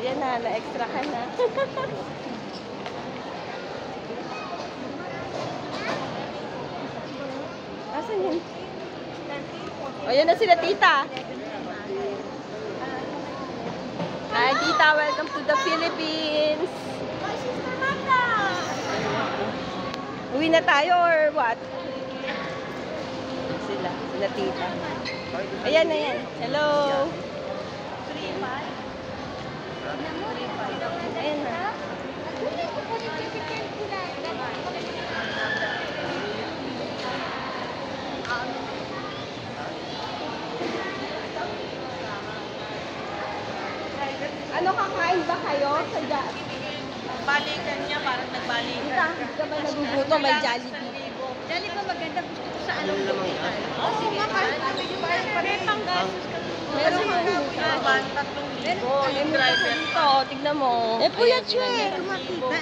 yan na, na-extra ka na. Asan yun? O, yan na sila, tita. Hi, tita. Welcome to the Philippines. Uwi na tayo or what? Sila tita. Ayan, ayan. Hello. Ayan na. Ano, kakain ba kayo sa Balikan niya, parang nagbalikan. Hindi ka ba naguguto? May Jollibee. Jollibee maganda, gusto ko sa anong lumitan. Oo, kahit na medyo may panggasos ka. Meron kang Tatlong libo. yung driver dito. Tignan mo. Puyat siya eh.